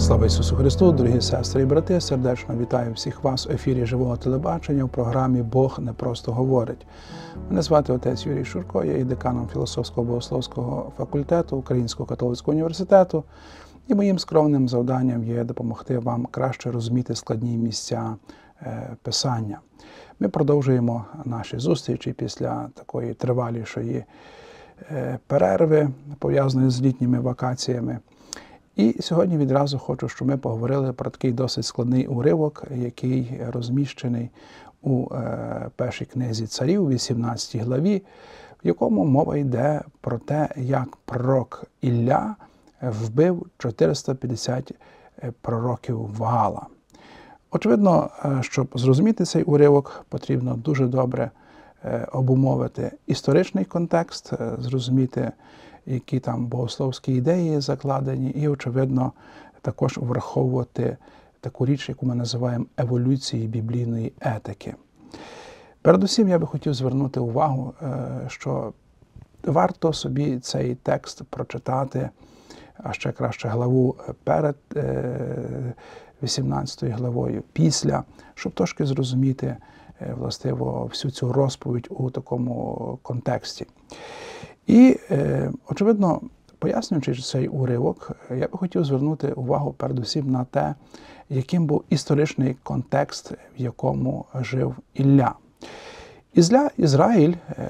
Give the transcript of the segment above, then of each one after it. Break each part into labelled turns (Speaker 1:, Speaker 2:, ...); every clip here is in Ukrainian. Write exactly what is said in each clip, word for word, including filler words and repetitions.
Speaker 1: Слава Ісусу Христу, дорогі сестри і брати, сердечно вітаю всіх вас в ефірі живого телебачення в програмі «Бог не просто говорить». Мене звати отець Юрій Шурко, я є деканом філософського богословського факультету Українського католицького університету, і моїм скромним завданням є допомогти вам краще розуміти складні місця Писання. Ми продовжуємо наші зустрічі після такої тривалішої перерви, пов'язаної з літніми вакаціями. І сьогодні відразу хочу, щоб ми поговорили про такий досить складний уривок, який розміщений у першій книзі царів, вісімнадцятій главі, в якому мова йде про те, як пророк Ілля вбив чотириста п'ятдесят пророків Ваала. Очевидно, щоб зрозуміти цей уривок, потрібно дуже добре обумовити історичний контекст, зрозуміти, які там богословські ідеї закладені, і, очевидно, також враховувати таку річ, яку ми називаємо еволюцією біблійної етики. Передусім, я би хотів звернути увагу, що варто собі цей текст прочитати, а ще краще главу перед вісімнадцятою главою, після, щоб трошки зрозуміти, властиво, всю цю розповідь у такому контексті. І, очевидно, пояснюючи цей уривок, я би хотів звернути увагу передусім на те, яким був історичний контекст, в якому жив Ілля. Ілля, Ізраїль,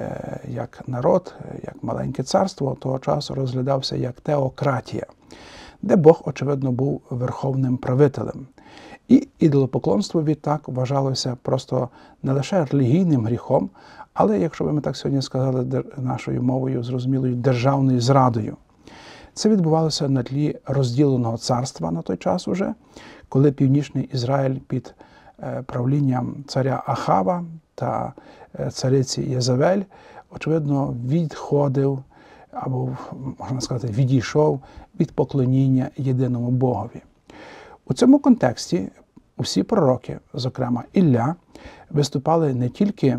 Speaker 1: як народ, як маленьке царство, того часу розглядався як теократія, де Бог, очевидно, був верховним правителем. І ідолопоклонство відтак вважалося просто не лише релігійним гріхом, але, якщо би ми так сьогодні сказали нашою мовою, зрозумілою, державною зрадою. Це відбувалося на тлі розділеного царства на той час уже, коли Північний Ізраїль під правлінням царя Ахава та цариці Єзавель, очевидно, відходив, або, можна сказати, відійшов від поклоніння єдиному Богові. У цьому контексті усі пророки, зокрема Ілля, виступали не тільки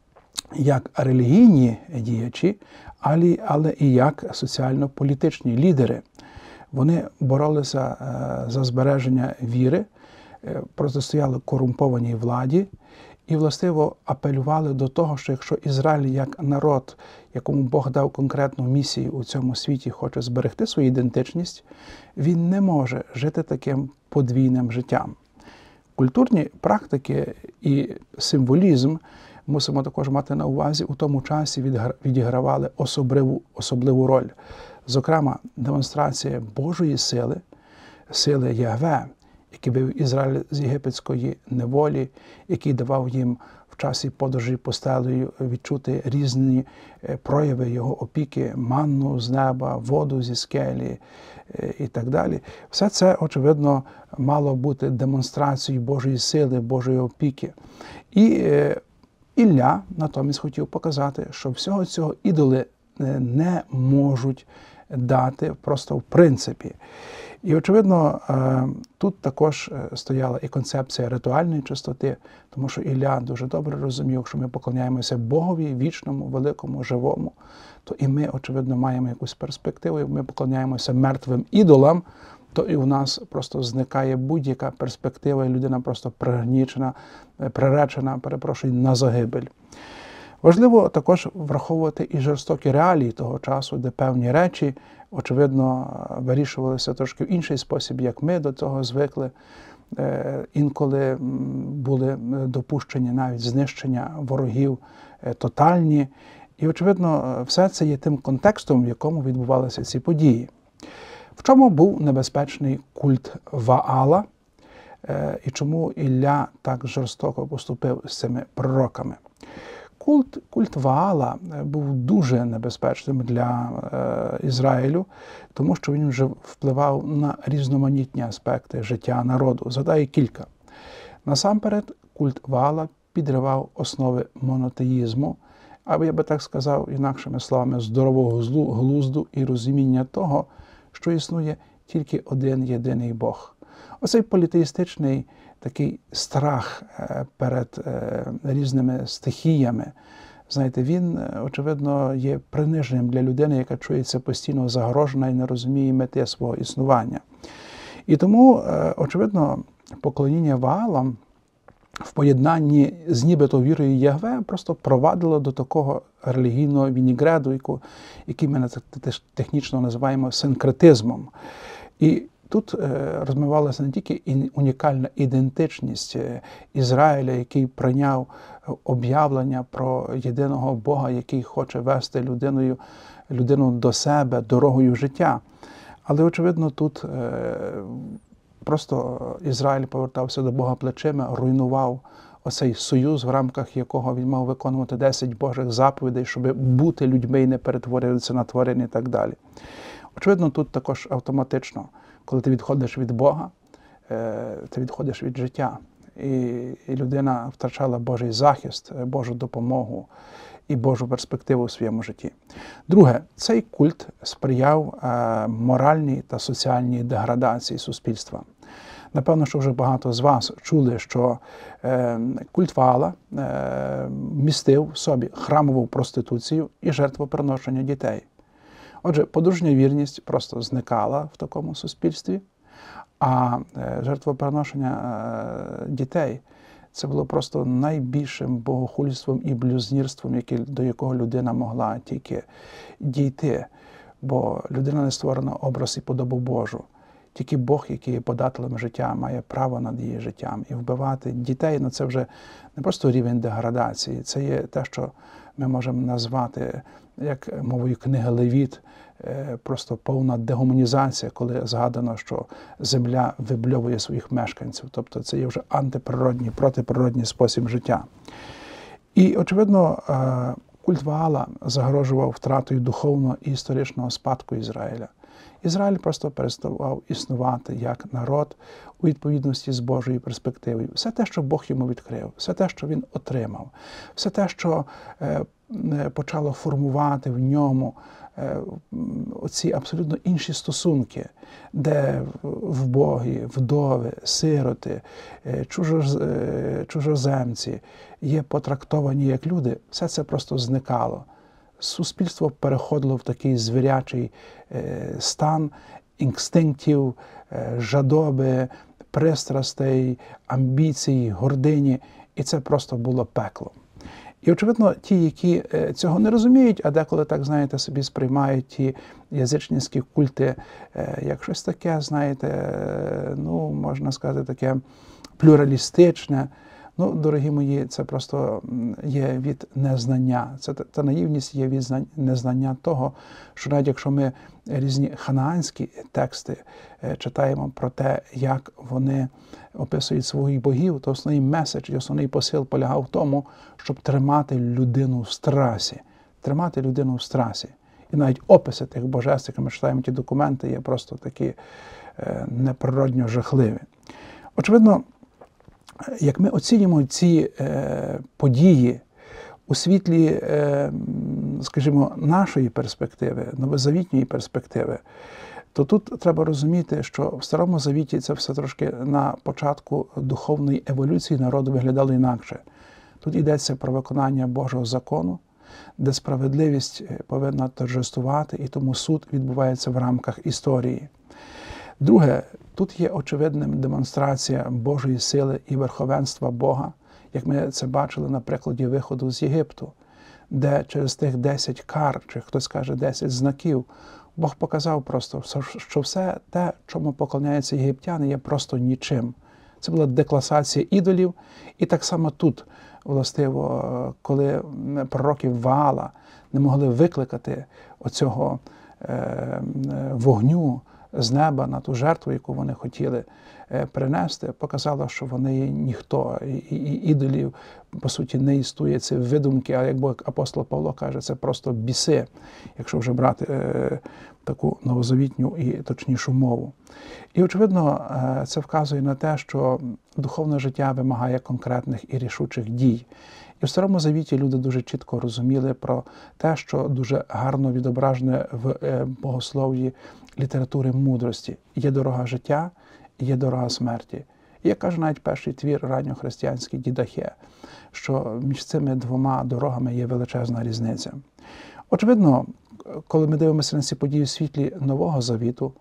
Speaker 1: як релігійні діячі, але, але і як соціально-політичні лідери. Вони боролися за збереження віри, протистояли корумпованій владі і, властиво, апелювали до того, що якщо Ізраїль як народ, якому Бог дав конкретну місію у цьому світі, хоче зберегти свою ідентичність, він не може жити таким подвійним життям. Культурні практики і символізм мусимо також мати на увазі, у тому часі відігравали особливу, особливу роль. Зокрема, демонстрація Божої сили, сили Ягве, який вивів Ізраїль з єгипетської неволі, який давав їм в часі подорожі постелею відчути різні прояви його опіки, манну з неба, воду зі скелі і так далі. Все це, очевидно, мало бути демонстрацією Божої сили, Божої опіки. І Ілля натомість хотів показати, що всього цього ідоли не можуть дати просто в принципі. І, очевидно, тут також стояла і концепція ритуальної чистоти, тому що Ілля дуже добре розумів, що ми поклоняємося Богові, вічному, великому, живому, то і ми, очевидно, маємо якусь перспективу, і ми поклоняємося мертвим ідолам, то і у нас просто зникає будь-яка перспектива, і людина просто пригнічена, приречена, перепрошую, на загибель. Важливо також враховувати і жорстокі реалії того часу, де певні речі, очевидно, вирішувалися трошки в інший спосіб, як ми до цього звикли. Інколи були допущені навіть знищення ворогів тотальні. І, очевидно, все це є тим контекстом, в якому відбувалися ці події. В чому був небезпечний культ Ваала і чому Ілля так жорстоко поступив з цими пророками? Культ, культ Ваала був дуже небезпечним для е, Ізраїлю, тому що він вже впливав на різноманітні аспекти життя народу. Згадаю кілька. Насамперед, культ Ваала підривав основи монотеїзму, або, я би так сказав, інакшими словами, здорового глузду і розуміння того, що існує тільки один єдиний Бог. Оцей політеїстичний такий страх перед різними стихіями, знаєте, він, очевидно, є приниженням для людини, яка чується постійно загрожена і не розуміє мети свого існування. І тому, очевидно, поклоніння Ваалам в поєднанні з нібито вірою Ягве просто провадило до такого релігійного вінігреду, який ми технічно називаємо синкретизмом. І тут розмивалася не тільки унікальна ідентичність Ізраїля, який прийняв об'явлення про єдиного Бога, який хоче вести людиною, людину до себе дорогою життя. Але, очевидно, тут просто Ізраїль повертався до Бога плечима, руйнував оцей союз, в рамках якого він мав виконувати десять Божих заповідей, щоб бути людьми і не перетворюватися на тварин і так далі. Очевидно, тут також автоматично, коли ти відходиш від Бога, ти відходиш від життя. І, і людина втрачала Божий захист, Божу допомогу і Божу перспективу у своєму житті. Друге, цей культ сприяв е, моральній та соціальній деградації суспільства. Напевно, що вже багато з вас чули, що е, культ Ваала е, містив в собі храмову проституцію і жертвоприношення дітей. Отже, подружня вірність просто зникала в такому суспільстві, а е, жертвоприношення е, дітей – це було просто найбільшим богохульством і блюзнірством, яке, до якого людина могла тільки дійти. Бо людина не створена образ і подобу Божу. Тільки Бог, який є подателем життя, має право над її життям. І вбивати дітей, ну це вже не просто рівень деградації, це є те, що ми можемо назвати, як мовою книги Левіт, просто повна дегуманізація, коли згадано, що земля вибльовує своїх мешканців. Тобто це є вже антиприродній, протиприродній спосіб життя. І, очевидно, культ Ваала загрожував втратою духовного і історичного спадку Ізраїля. Ізраїль просто переставав існувати як народ у відповідності з Божою перспективою. Все те, що Бог йому відкрив, все те, що він отримав, все те, що е, почало формувати в ньому е, оці абсолютно інші стосунки, де вбогі, вдови, сироти, е, чужоз, е, чужоземці є потрактовані як люди, все це просто зникало. Суспільство переходило в такий звірячий е, стан інстинктів, е, жадоби, пристрастей, амбіцій, гордині. І це просто було пекло. І, очевидно, ті, які е, цього не розуміють, а деколи, так, знаєте, собі сприймають ті язичницькі культи, е, як щось таке, знаєте, е, ну, можна сказати, таке плюралістичне. Ну, дорогі мої, це просто є від незнання. Це та наївність є від незнання того, що навіть якщо ми різні ханаанські тексти читаємо про те, як вони описують своїх богів, то основний меседж і основний посил полягав в тому, щоб тримати людину в страсі. Тримати людину в страсі. І навіть описи тих божеств, які ми читаємо ті документи, є просто такі неприродньо жахливі. Очевидно, як ми оцінюємо ці е, події у світлі, е, скажімо, нашої перспективи, новозавітньої перспективи, то тут треба розуміти, що в Старому Завіті це все трошки на початку духовної еволюції народу виглядало інакше. Тут йдеться про виконання Божого закону, де справедливість повинна торжествувати, і тому суд відбувається в рамках історії. Друге, тут є очевидним демонстрація Божої сили і верховенства Бога, як ми це бачили на прикладі виходу з Єгипту, де через тих десять кар, чи хтось каже десять знаків, Бог показав просто, що все те, чому поклоняються єгиптяни, є просто нічим. Це була декласація ідолів, і так само тут, властиво, коли пророки Ваала не могли викликати оцього е, вогню з неба на ту жертву, яку вони хотіли принести, показало, що вони є ніхто. І, і, і ідолів, по суті, не існує. Це видумки, а як апостол Павло каже, це просто біси, якщо вже брати е, таку новозавітню і точнішу мову. І, очевидно, е, це вказує на те, що духовне життя вимагає конкретних і рішучих дій. І в Старому Завіті люди дуже чітко розуміли про те, що дуже гарно відображене в богослов'ї літератури мудрості. Є дорога життя, є дорога смерті. І як каже навіть перший твір ранньохристиянський Дідахе, що між цими двома дорогами є величезна різниця. Очевидно, коли ми дивимося на ці події в світлі Нового Завіту,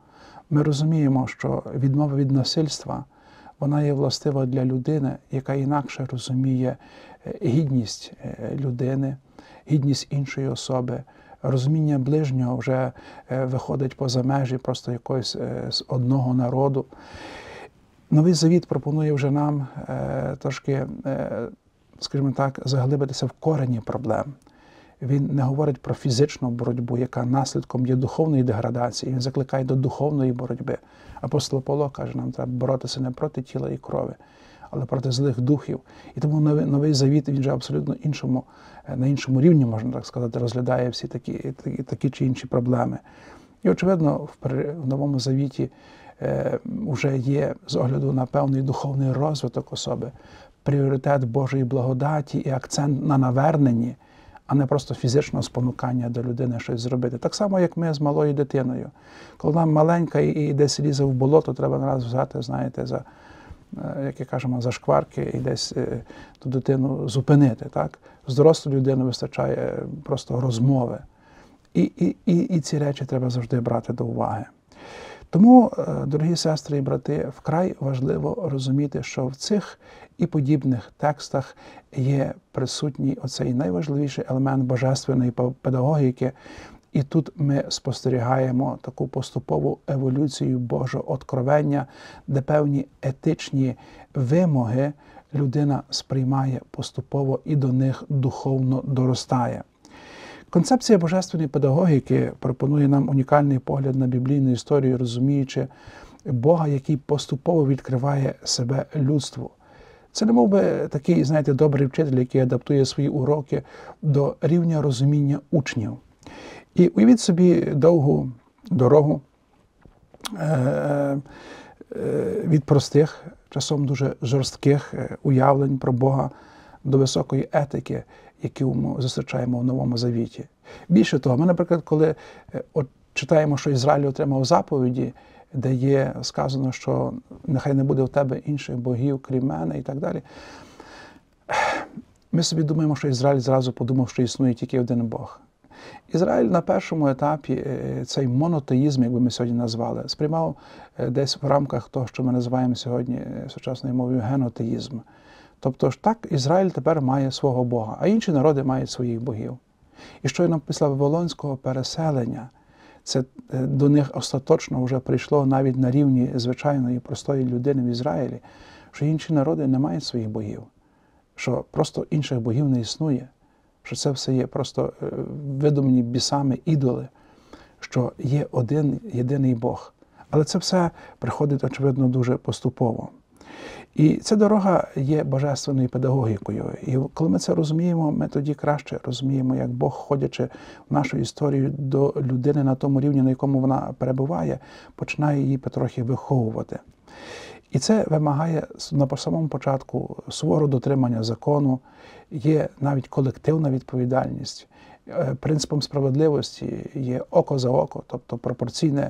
Speaker 1: ми розуміємо, що відмова від насильства, вона є властива для людини, яка інакше розуміє гідність людини, гідність іншої особи. Розуміння ближнього вже виходить поза межі просто якогось з одного народу. Новий Завіт пропонує вже нам трошки, скажімо так, заглибитися в корені проблем. Він не говорить про фізичну боротьбу, яка наслідком є духовної деградації. Він закликає до духовної боротьби. Апостол Павло каже, нам треба боротися не проти тіла і крові, але проти злих духів. І тому Новий, Новий Завіт, він же абсолютно іншому, на іншому рівні, можна так сказати, розглядає всі такі, такі, такі чи інші проблеми. І, очевидно, в, в Новому Завіті е, вже є, з огляду на певний духовний розвиток особи, пріоритет Божої благодаті і акцент на наверненні, а не просто фізичного спонукання до людини щось зробити. Так само, як ми з малою дитиною. Коли вона маленька і десь лізе в болото, треба нараз взяти, знаєте, за, як я кажемо, за шкварки і десь ту дитину зупинити. Так? З дорослою людиною вистачає просто розмови. І, і, і, і ці речі треба завжди брати до уваги. Тому, дорогі сестри і брати, вкрай важливо розуміти, що в цих і подібних текстах є присутній оцей найважливіший елемент божественної педагогіки. І тут ми спостерігаємо таку поступову еволюцію Божого откровення, де певні етичні вимоги людина сприймає поступово і до них духовно доростає. Концепція божественної педагогіки пропонує нам унікальний погляд на біблійну історію, розуміючи Бога, який поступово відкриває себе людству. Це не мов би такий, знаєте, добрий вчитель, який адаптує свої уроки до рівня розуміння учнів. І уявіть собі довгу дорогу від простих, часом дуже жорстких уявлень про Бога до високої етики, яку ми зустрічаємо в Новому Завіті. Більше того, ми, наприклад, коли от читаємо, що Ізраїль отримав заповіді, де є сказано, що нехай не буде в тебе інших богів, крім мене і так далі, ми собі думаємо, що Ізраїль зразу подумав, що існує тільки один Бог. Ізраїль на першому етапі цей монотеїзм, як би ми сьогодні назвали, сприймав десь в рамках того, що ми називаємо сьогодні сучасною мовою генотеїзм. Тобто ж так Ізраїль тепер має свого Бога, а інші народи мають своїх богів. І щойно після Вавилонського переселення це до них остаточно вже прийшло навіть на рівні звичайної простої людини в Ізраїлі, що інші народи не мають своїх богів, що просто інших богів не існує, що це все є просто видумані бісами ідоли, що є один єдиний Бог. Але це все приходить, очевидно, дуже поступово. І ця дорога є божественною педагогікою. І коли ми це розуміємо, ми тоді краще розуміємо, як Бог, ходячи в нашу історію до людини на тому рівні, на якому вона перебуває, починає її потрохи виховувати. І це вимагає на самому початку суворого дотримання закону, є навіть колективна відповідальність. Принципом справедливості є око за око, тобто пропорційне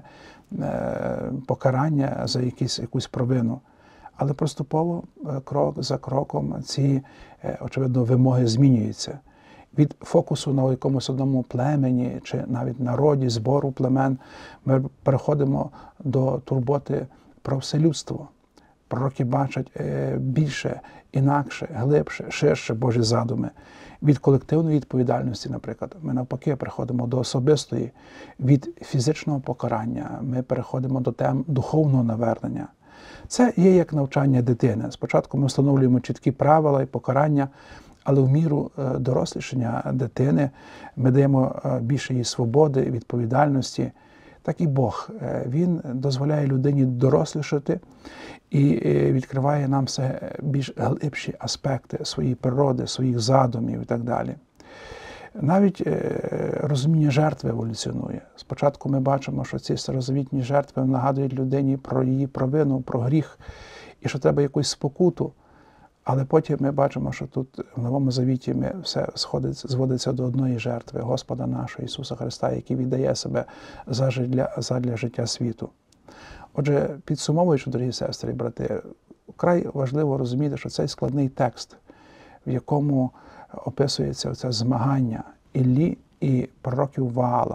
Speaker 1: покарання за якісь, якусь провину. Але поступово, крок за кроком, ці, очевидно, вимоги змінюються. Від фокусу на якомусь одному племені чи навіть народі, збору племен, ми переходимо до турботи про все людство. Пророки бачать більше, інакше, глибше, ширше Божі задуми. Від колективної відповідальності, наприклад, ми навпаки переходимо до особистої. Від фізичного покарання ми переходимо до тем духовного навернення. Це є як навчання дитини. Спочатку ми встановлюємо чіткі правила і покарання, але в міру дорослішання дитини ми даємо більше їй свободи, відповідальності. Так і Бог. Він дозволяє людині дорослішати і відкриває нам все більш глибші аспекти своєї природи, своїх задумів і так далі. Навіть розуміння жертви еволюціонує. Спочатку ми бачимо, що ці старозавітні жертви нагадують людині про її провину, про гріх, і що треба якусь спокуту. Але потім ми бачимо, що тут в Новому Завіті ми все сходить, зводиться до одної жертви Господа нашого Ісуса Христа, який віддає себе задля, задля життя світу. Отже, підсумовуючи, дорогі сестри і брати, вкрай важливо розуміти, що цей складний текст, в якому описується це змагання Іллі і пророків Ваала,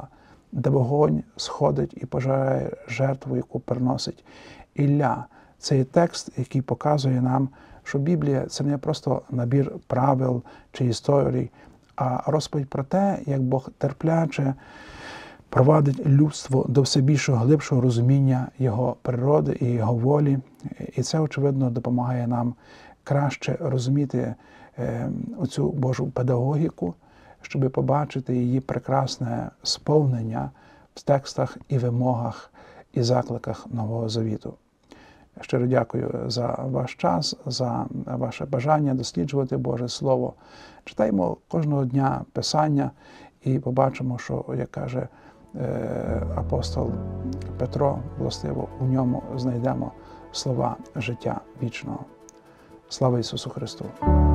Speaker 1: де вогонь сходить і пожирає жертву, яку приносить Ілля. Це є текст, який показує нам, що Біблія – це не просто набір правил чи історій, а розповідь про те, як Бог терпляче провадить людство до все більшого, глибшого розуміння Його природи і Його волі. І це, очевидно, допомагає нам краще розуміти оцю Божу педагогіку, щоб побачити її прекрасне сповнення в текстах і вимогах і закликах Нового Завіту. Щиро дякую за ваш час, за ваше бажання досліджувати Боже Слово. Читаємо кожного дня Писання і побачимо, що, як каже апостол Петро, властиво, у ньому знайдемо слова життя вічного. Слава Ісусу Христу!